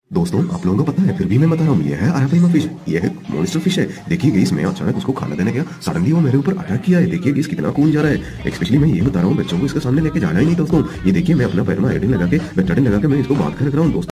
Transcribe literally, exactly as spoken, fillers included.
दोस्तों आप लोगों को पता है फिर भी मैं बता रहा हूँ ये है अरापाइमा फिश। ये है मॉन्स्टर फिश है। देखिए गाइस मैं अचानक उसको खाना देने गया, सडनली वो मेरे ऊपर अटैक किया है। देखिए गाइस कितना खून जा रहा है। स्पेशली मैं ये बता रहा हूँ बच्चों को इसके सामने लेके जाना ही नहीं दोस्तों। ये देखिए मैं अपना पैर में आयोडीन लगा के बेटाडीन लगा के मैं इसको बांध कर रख रहा हूँ दोस्तों।